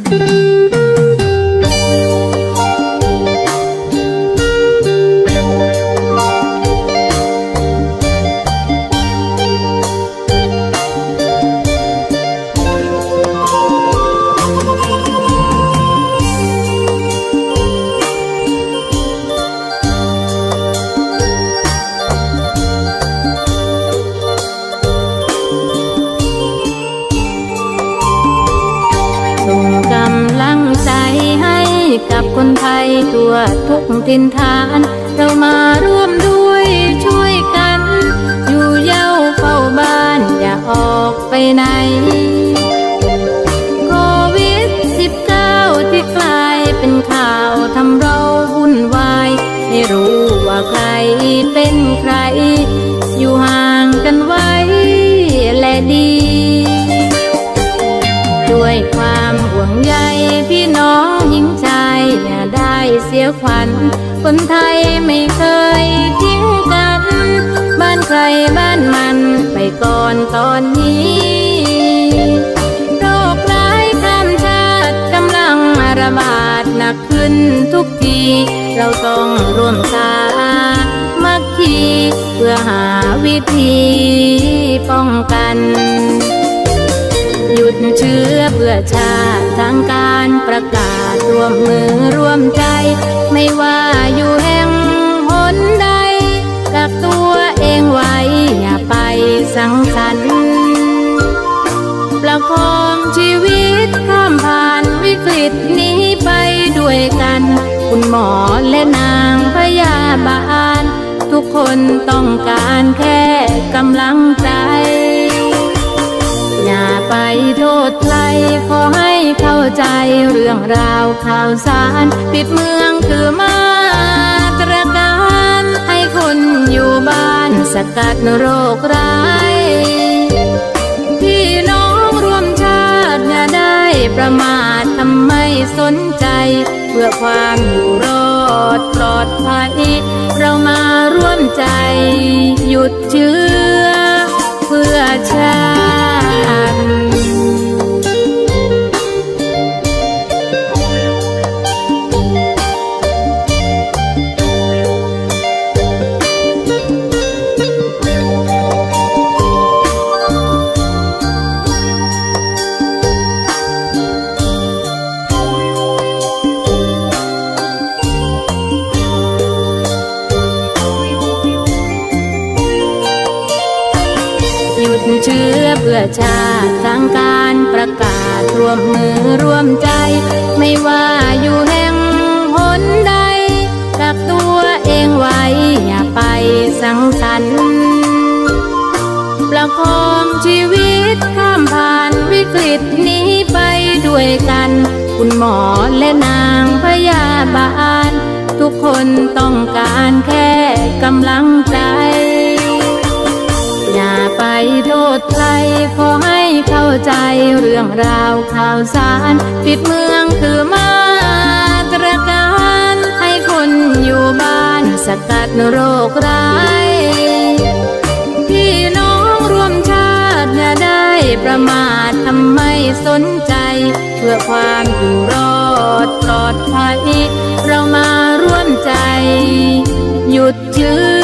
กับคนไทยทั่วทุกถิ่นฐานเรามาร่วมด้วยช่วยกันอยู่เย้าเฝ้าบ้านอย่าออกไปไหนโควิด-19 ที่กลายเป็นข่าวทำเราวุ่นวายไม่รู้ว่าใครเป็นใครอยู่ห่างกันไว้และดีด้วยความห่วงใยพี่น้องหญิงชายอย่าได้เสียขวัญคนไทยไม่เคยทิ้งกันบ้านใครบ้านมันไปก่อนตอนนี้โรคร้ายข้ามชาติกำลังระบาดหนักขึ้นทุกทีเราต้องร่วมสามัคคีเพื่อหาวิธีป้องกันหยุดเชื้อเพื่อชาติทางการประกาศร่วมมือร่วมใจไม่ว่าอยู่แห่งหนใดกักตัวเองไว้อย่าไปสังสรรค์ประคองชีวิตข้ามผ่านวิกฤตนี้ไปด้วยกันคุณหมอและนางพยาบาลทุกคนต้องการแค่กำลังใจอย่าไปโทษใครขอให้เข้าใจเรื่องราวข่าวสารปิดเมืองคือมาตรการให้คนอยู่บ้านสกัดโรคร้ายพี่น้องร่วมชาติอย่าได้ประมาททำไมสนใจเพื่อความอยู่รอดปลอดภัยเรามาร่วมใจหยุดเชื้อเพื่อชาติเชื้อเพื่อชาติทางการประกาศร่วมมือร่วมใจไม่ว่าอยู่แห่งหนใดกักตัวเองไว้อย่าไปสังสรรค์ประคองชีวิตข้ามผ่านวิกฤตนี้ไปด้วยกันคุณหมอและนางพยาบาลทุกคนต้องการแค่กำลังใจอย่าไปโทษใครขอให้เข้าใจเรื่องราวข่าวสารปิดเมืองคือมาตรการให้คนอยู่บ้านสกัดโรคร้ายพี่น้องร่วมชาติอย่าได้ประมาททำไมสนใจเพื่อความอยู่รอดปลอดภัยเรามาร่วมใจหยุดเชื้อ